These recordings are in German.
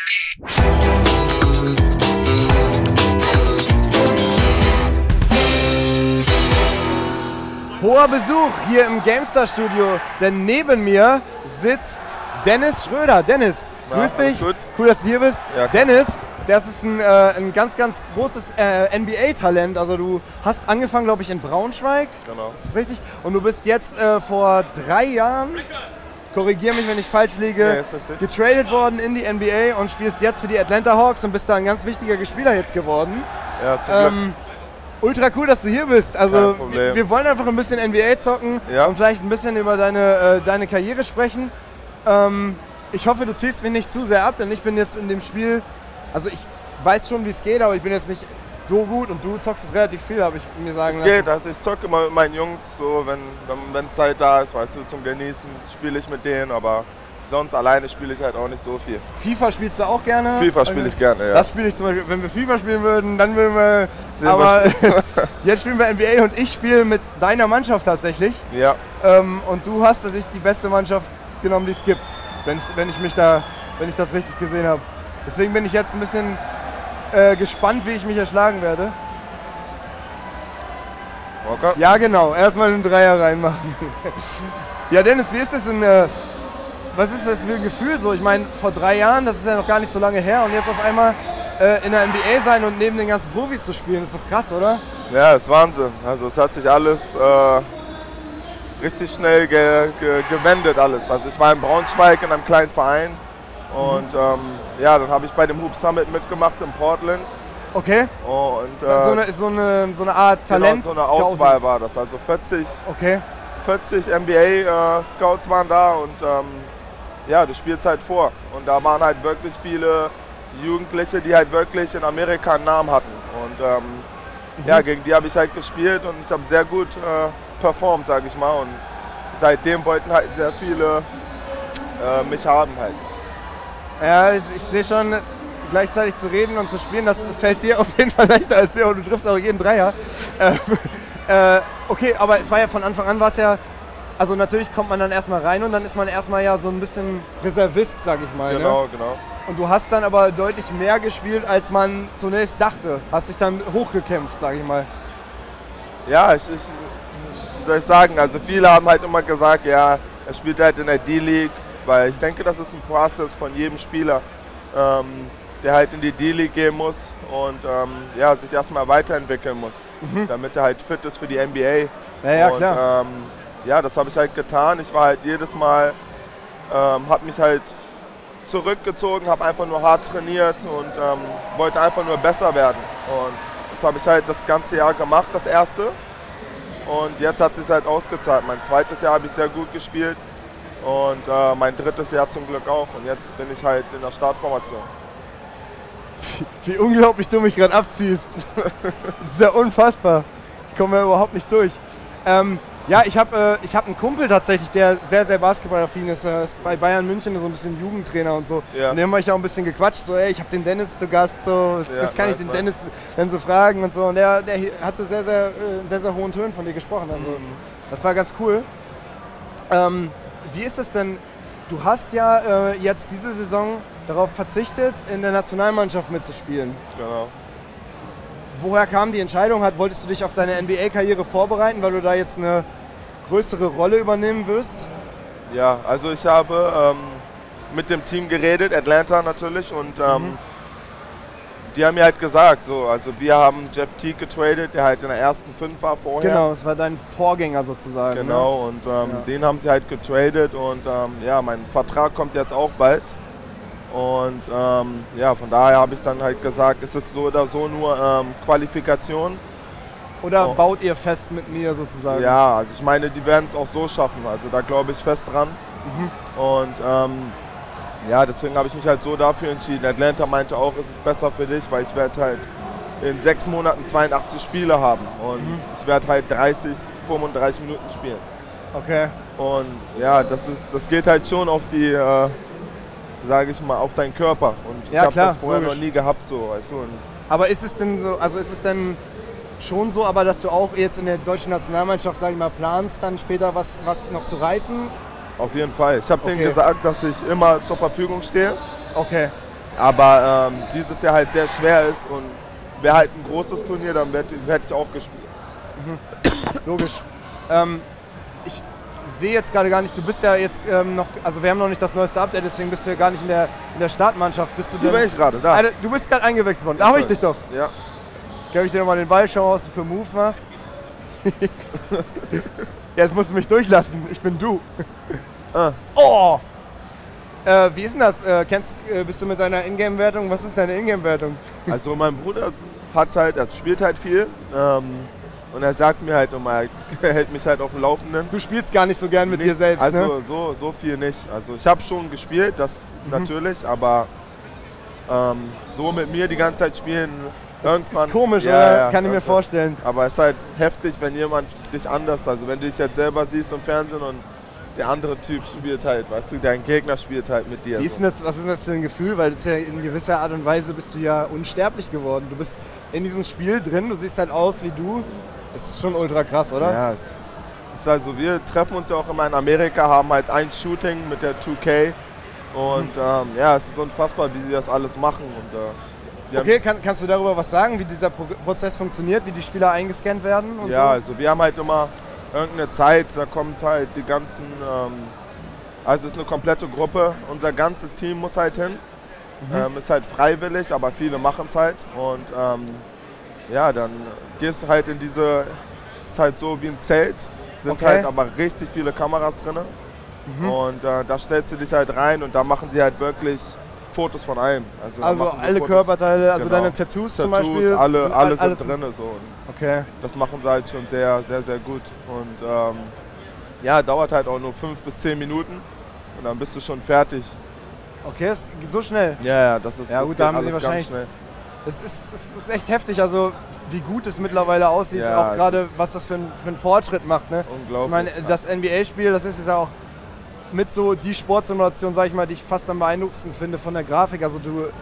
Hoher Besuch hier im GameStar-Studio, denn neben mir sitzt Dennis Schröder. Dennis, grüß dich. Gut. Cool, dass du hier bist. Ja, Dennis, das ist ein ganz, ganz großes NBA-Talent. Also du hast angefangen, glaube ich, in Braunschweig. Genau. Das ist richtig. Und du bist jetzt vor 3 Jahren, korrigiere mich, wenn ich falsch liege, Nee, ist richtig. getradet worden in die NBA und spielst jetzt für die Atlanta Hawks und bist da ein ganz wichtiger Spieler jetzt geworden. Ja, zum Glück. Ultra cool, dass du hier bist. Also Kein Problem. wir wollen einfach ein bisschen NBA zocken Ja. und vielleicht ein bisschen über deine Karriere sprechen. Ich hoffe, du ziehst mich nicht zu sehr ab, denn ich bin jetzt in dem Spiel, also ich weiß schon, wie es geht, aber ich bin jetzt nicht so gut und du zockst es relativ viel, habe ich mir sagen Es lassen. geht, also ich zocke immer mit meinen Jungs, so wenn Zeit da ist, weißt du, zum Genießen spiele ich mit denen, aber sonst alleine spiele ich halt auch nicht so viel. FIFA spielst du auch gerne? FIFA spiele ich gerne, ja. Das spiele ich zum Beispiel, wenn wir FIFA spielen würden, dann würden wir, Sehen aber jetzt spielen wir NBA und ich spiele mit deiner Mannschaft tatsächlich. Ja, Und du hast natürlich die beste Mannschaft genommen, die es gibt, wenn ich das richtig gesehen habe. Deswegen bin ich jetzt ein bisschen gespannt, wie ich mich erschlagen werde. okay. Ja genau, erstmal einen Dreier reinmachen. Ja Dennis, wie ist das was ist das für ein Gefühl so? Ich meine, vor 3 Jahren, das ist ja noch gar nicht so lange her und jetzt auf einmal in der NBA sein und neben den ganzen Profis zu spielen, ist doch krass, oder? Ja, ist Wahnsinn. Also es hat sich alles richtig schnell gewendet alles. Also ich war in Braunschweig in einem kleinen Verein und ja, dann habe ich bei dem Hoop Summit mitgemacht in Portland. Okay. Und So eine Art Talent. genau, so eine Auswahl war das. Also 40 NBA-Scouts waren da und ja, du spielst halt vor. Und da waren halt wirklich viele Jugendliche, die halt wirklich in Amerika einen Namen hatten. Und ja, gegen die habe ich halt gespielt und ich habe sehr gut performt, sage ich mal. Und seitdem wollten halt sehr viele mich haben halt. Ja, ich sehe schon, gleichzeitig zu reden und zu spielen, das fällt dir auf jeden Fall leichter als mir und du triffst auch jeden Dreier. Okay, aber es war ja von Anfang an, also natürlich kommt man dann erstmal rein und dann ist man erstmal ja so ein bisschen Reservist, sag ich mal. Genau, ne? genau. Und du hast dann aber deutlich mehr gespielt, als man zunächst dachte. Hast dich dann hochgekämpft, sag ich mal. Ja, wie soll ich sagen, also viele haben halt immer gesagt, ja, er spielt halt in der D-League, weil ich denke, das ist ein Prozess von jedem Spieler, der halt in die D-League gehen muss und ja, sich erstmal weiterentwickeln muss, damit er halt fit ist für die NBA. Ja, und, klar. Ja, das habe ich halt getan. Ich war halt jedes Mal, habe mich halt zurückgezogen, habe einfach nur hart trainiert und wollte einfach nur besser werden. Und das habe ich halt das ganze Jahr gemacht, das erste. Und jetzt hat es sich halt ausgezahlt. Mein zweites Jahr habe ich sehr gut gespielt und mein drittes Jahr zum Glück auch. Und jetzt bin ich halt in der Startformation. Wie unglaublich du mich gerade abziehst. Das ist ja unfassbar. Ich komme ja überhaupt nicht durch. Ja, ich hab einen Kumpel tatsächlich, der sehr, sehr basketballaffin ist. Er ist bei Bayern München so ein bisschen Jugendtrainer und so. Ja. Und dem habe ich auch ein bisschen gequatscht. So, ey, ich habe den Dennis zu Gast. So, Ja, kann ich den Dennis denn so fragen und so. Und der hatte sehr, sehr hohen Tönen von dir gesprochen. Also, das war ganz cool. Wie ist es denn? Du hast ja jetzt diese Saison darauf verzichtet, in der Nationalmannschaft mitzuspielen. Genau. Woher kam die Entscheidung? Wolltest du dich auf deine NBA-Karriere vorbereiten, weil du da jetzt eine größere Rolle übernehmen wirst? Ja, also ich habe mit dem Team geredet, Atlanta natürlich, und die haben mir halt gesagt, so, also wir haben Jeff Teague getradet, der halt in der ersten 5 war vorher. Genau, das war dein Vorgänger sozusagen. Genau, ne? und den haben sie halt getradet und ja, mein Vertrag kommt jetzt auch bald. Und ja, von daher habe ich dann halt gesagt, es ist so oder so nur Qualifikation. Oder baut ihr fest mit mir sozusagen? Ja, also ich meine, die werden es auch so schaffen, also da glaube ich fest dran. Und ja, deswegen habe ich mich halt so dafür entschieden. Atlanta meinte auch, es ist besser für dich, weil ich werde halt in 6 Monaten 82 Spiele haben und ich werde halt 30, 35 Minuten spielen. Okay. Und ja, das geht halt schon auf die, sage ich mal, auf deinen Körper. Und ich habe das vorher noch nie gehabt, so, weißt du. Und aber ist es denn so, also ist es denn schon so, aber dass du auch jetzt in der deutschen Nationalmannschaft, sag ich mal, planst, dann später was noch zu reißen? auf jeden Fall. Ich habe denen gesagt, dass ich immer zur Verfügung stehe. Okay. aber dieses Jahr halt sehr schwer ist und wäre halt ein großes Turnier, dann hätte ich auch gespielt. Logisch. Ich sehe jetzt gerade gar nicht, du bist ja jetzt noch, also wir haben noch nicht das neueste Update, deswegen bist du ja gar nicht in der Startmannschaft. Bist du denn, bin ich gerade da. Alter, du bist gerade eingewechselt worden, da habe ich dich doch. Ja. Gebe ich dir nochmal den Ball, schau, was du für Moves machst. Jetzt musst du mich durchlassen, ich bin du. Oh! Wie ist denn das? Bist du mit deiner Ingame-Wertung? Was ist deine Ingame-Wertung? Also mein Bruder er spielt halt viel und er sagt mir halt immer, er hält mich halt auf dem Laufenden. Du spielst gar nicht so gern mit dir selbst, also ne? so viel nicht. Also ich habe schon gespielt, das natürlich, aber so mit mir die ganze Zeit spielen, irgendwann... Ist komisch, oder? Ja, kann ich mir vorstellen. Aber es ist halt heftig, wenn jemand dich anders, also wenn du dich jetzt selber siehst im Fernsehen und der andere Typ spielt halt, weißt du, dein Gegner spielt halt mit dir. Wie ist denn das, was ist das für ein Gefühl? Weil das ist ja in gewisser Art und Weise bist du ja unsterblich geworden. Du bist in diesem Spiel drin, du siehst halt aus wie du. Das ist schon ultra krass, oder? Ja, es ist also, wir treffen uns ja auch immer in Amerika, haben halt ein Shooting mit der 2K und ja, es ist unfassbar, wie sie das alles machen. Und, okay, kannst du darüber was sagen, wie dieser Prozess funktioniert, wie die Spieler eingescannt werden und so? Ja, also wir haben halt immer irgendeine Zeit, da kommt halt die ganzen, also es ist eine komplette Gruppe, unser ganzes Team muss halt hin, ist halt freiwillig, aber viele machen es halt und ja, dann gehst du halt in diese, ist halt so wie ein Zelt, sind halt aber richtig viele Kameras drin und da stellst du dich halt rein und da machen sie halt wirklich Fotos von allem. Also alle Fotos. Körperteile, also deine Tattoos zum Beispiel? Alle sind drin. So. Okay. Das machen sie halt schon sehr, sehr, sehr gut. Und ja, dauert halt auch nur 5 bis 10 Minuten und dann bist du schon fertig. Okay, ist so schnell? Ja, das ist, ja, gut, da haben sie wahrscheinlich, ganz schnell. Es ist echt heftig, also wie gut es mittlerweile aussieht, ja, auch gerade was das für ein Fortschritt macht. Ne? Unglaublich. Ich meine, das NBA-Spiel, das ist ja auch mit so die Sportsimulation, sag ich mal, die ich fast am beeindruckendsten finde von der Grafik. Also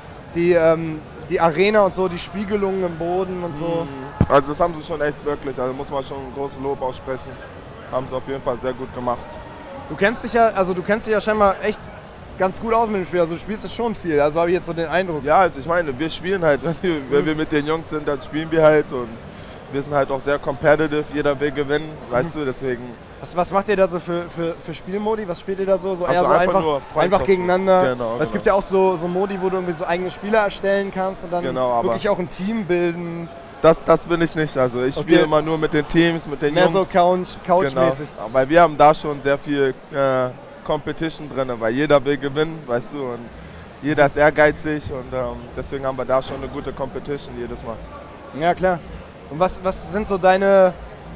die Arena und so, die Spiegelungen im Boden und so. Also das haben sie schon echt wirklich, also muss man schon ein großes Lob aussprechen. Haben sie auf jeden Fall sehr gut gemacht. Du kennst dich ja scheinbar echt ganz gut aus mit dem Spiel, also du spielst es schon viel, also habe ich jetzt so den Eindruck. Ja, also ich meine, wir spielen halt, wenn wir mit den Jungs sind, dann spielen wir halt und wir sind halt auch sehr competitive, jeder will gewinnen, weißt du, deswegen... Was macht ihr da so für Spielmodi? Was spielt ihr da so? Also eher so einfach gegeneinander? Genau, Es gibt ja auch so Modi, wo du irgendwie so eigene Spieler erstellen kannst und dann wirklich auch ein Team bilden. Das bin ich nicht, also ich spiele immer nur mit den Teams, mit den Jungs. Mehr so Couch-mäßig. Genau. Aber wir haben da schon sehr viel Competition drin, weil jeder will gewinnen, weißt du, und jeder ist ehrgeizig und deswegen haben wir da schon eine gute Competition jedes Mal. Ja, klar. Und was sind so deine...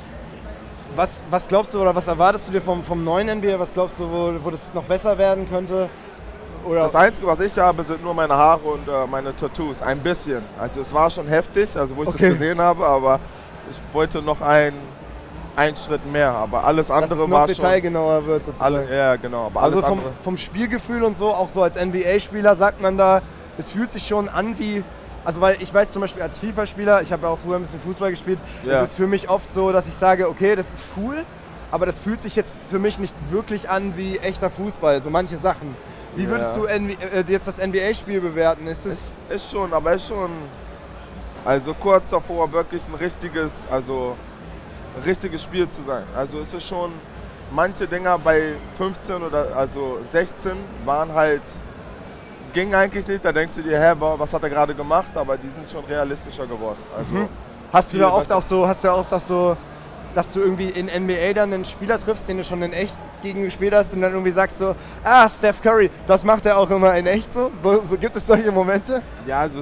Was glaubst du oder was erwartest du dir vom neuen NBA? Was glaubst du, wo das noch besser werden könnte? Oder das Einzige, was ich habe, sind nur meine Haare und meine Tattoos. Ein bisschen. Also es war schon heftig, also wo ich das gesehen habe, aber ich wollte noch einen Schritt mehr. Aber alles andere dass es noch war detailgenauer wird sozusagen. Ja, genau. Aber also alles vom Spielgefühl und so, auch so als NBA-Spieler sagt man da, es fühlt sich schon an wie... Also weil ich weiß zum Beispiel als FIFA-Spieler, ich habe ja auch früher ein bisschen Fußball gespielt, ist es für mich oft so, dass ich sage, okay, das ist cool, aber das fühlt sich jetzt für mich nicht wirklich an wie echter Fußball, so manche Sachen. Wie würdest du jetzt das NBA-Spiel bewerten? Ist schon, also kurz davor wirklich ein richtiges Spiel zu sein. Also es ist schon, manche Dinger bei 15 oder also 16 waren halt, ging eigentlich nicht, da denkst du dir, was hat er gerade gemacht, aber die sind schon realistischer geworden. Also Hast du da oft auch so, dass du irgendwie in NBA dann einen Spieler triffst, den du schon in echt gegen gespielt hast und dann irgendwie sagst so, Steph Curry, das macht er auch immer in echt so? So gibt es solche Momente? Ja, also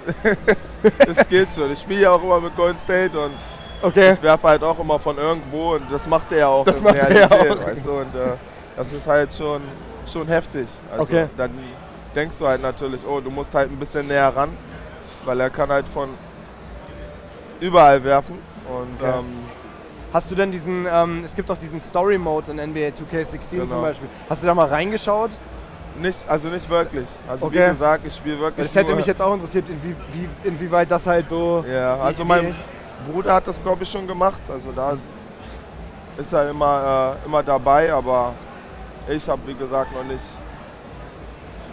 es geht schon. Ich spiele ja auch immer mit Golden State und ich werfe halt auch immer von irgendwo und das macht er ja auch in Realität, weißt du, und das ist halt schon heftig. Also dann denkst du halt natürlich, oh, du musst halt ein bisschen näher ran, weil er kann halt von überall werfen. Und, hast du denn diesen, es gibt auch diesen Story-Mode in NBA 2K16 zum Beispiel. Hast du da mal reingeschaut? Also nicht wirklich. Also wie gesagt, ich spiele wirklich. Das hätte mich jetzt auch interessiert, inwieweit das halt so... Ja, also mein Bruder hat das, glaube ich, schon gemacht. Also da ist er immer dabei, aber ich habe, wie gesagt, noch nicht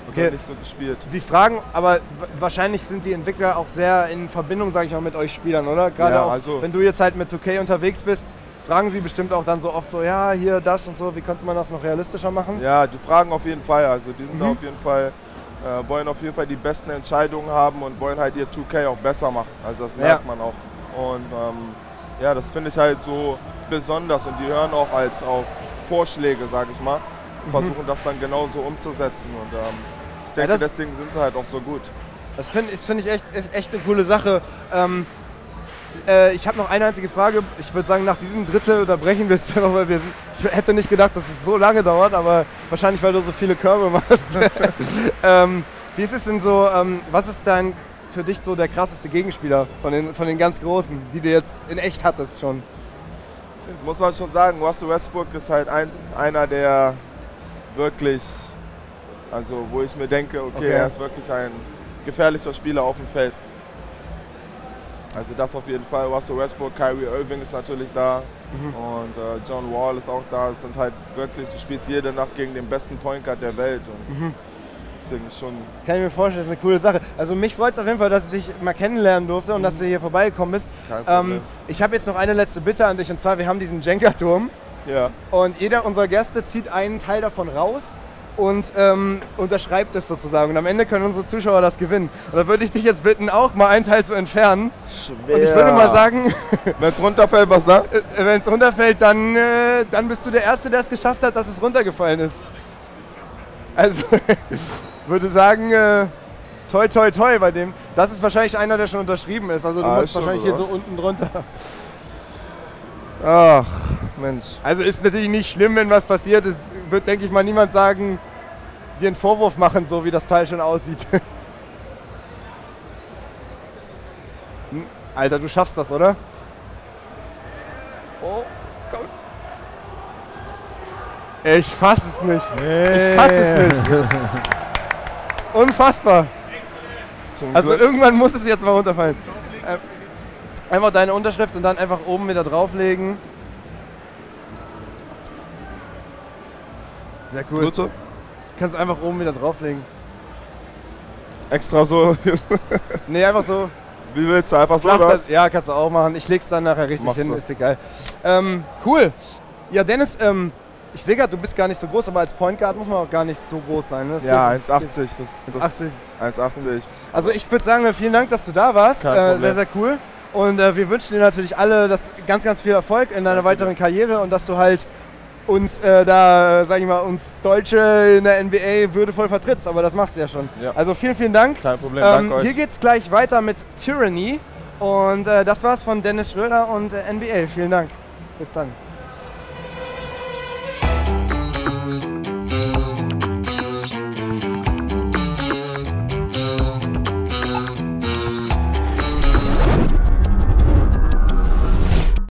Okay. Nicht so gespielt. Sie fragen, aber wahrscheinlich sind die Entwickler auch sehr in Verbindung, sage ich mal, mit euch Spielern, oder? Gerade Ja, auch, also wenn du jetzt halt mit 2K unterwegs bist, fragen sie bestimmt auch dann so oft so, ja, hier das und so, wie könnte man das noch realistischer machen? Ja, die fragen auf jeden Fall. Also die sind da auf jeden Fall, wollen auf jeden Fall die besten Entscheidungen haben und wollen halt ihr 2K auch besser machen. Also das merkt man auch. Und ja, das finde ich halt so besonders und die hören auch halt auf Vorschläge, sage ich mal, versuchen das dann genauso umzusetzen und ich denke, deswegen sind sie halt auch so gut. Das finde ich echt eine coole Sache. Ich habe noch eine einzige Frage. Ich würde sagen, nach diesem Drittel unterbrechen wir es einfach, weil ich hätte nicht gedacht, dass es so lange dauert, aber wahrscheinlich, weil du so viele Körbe machst. Wie ist es denn so, was ist für dich so der krasseste Gegenspieler von den ganz Großen, die du jetzt in echt hattest schon? Muss man schon sagen, Russell Westbrook ist halt einer, der wirklich, also wo ich mir denke, okay, er ist wirklich ein gefährlicher Spieler auf dem Feld. Also das auf jeden Fall, Russell Westbrook, Kyrie Irving ist natürlich da und John Wall ist auch da. Es sind halt wirklich, du spielst jede Nacht gegen den besten Point Guard der Welt und deswegen schon... Kann ich mir vorstellen, das ist eine coole Sache. Also mich freut es auf jeden Fall, dass ich dich mal kennenlernen durfte und dass du hier vorbeigekommen bist. Kein Problem. Ich habe jetzt noch eine letzte Bitte an dich und zwar, wir haben diesen Jenga-Turm und jeder unserer Gäste zieht einen Teil davon raus und unterschreibt es sozusagen. Und am Ende können unsere Zuschauer das gewinnen. Und da würde ich dich jetzt bitten, auch mal einen Teil zu entfernen. Schwer. Und ich würde mal sagen, wenn es runterfällt, was dann? Wenn es runterfällt, dann bist du der Erste, der es geschafft hat, dass es runtergefallen ist. Also, würde sagen, toi toi toi bei dem. Das ist wahrscheinlich einer, der schon unterschrieben ist. Also du musst wahrscheinlich hier so unten drunter. Ach, Mensch. Also ist natürlich nicht schlimm, wenn was passiert. Es wird, denke ich mal, niemand sagen, dir einen Vorwurf machen, so wie das Teil schon aussieht. Alter, du schaffst das, oder? Oh Gott. Ich fass es nicht. Ich fass es nicht. Unfassbar. Also irgendwann muss es jetzt mal runterfallen. Einfach deine Unterschrift und dann einfach oben wieder drauflegen. Sehr cool. Gut so? Kannst einfach oben wieder drauflegen. Extra so? Nee, einfach so. Wie willst du? Einfach so, oder? Ja, kannst du auch machen. Ich leg's dann nachher richtig hin, ist egal. Cool. Ja, Dennis, ich sehe gerade, du bist gar nicht so groß, aber als Point Guard muss man auch gar nicht so groß sein. Ne? Ja, 1,80. 1,80. Also ich würde sagen, vielen Dank, dass du da warst. Sehr, sehr cool. Und wir wünschen dir natürlich alle ganz, ganz viel Erfolg in deiner weiteren Karriere und dass du halt uns sag ich mal, uns Deutsche in der NBA würdevoll vertrittst. Aber das machst du ja schon. Ja. Also vielen, vielen Dank. Kein Problem, danke euch. Hier geht's gleich weiter mit Tyranny. Und das war's von Dennis Schröder und NBA. Vielen Dank. Bis dann.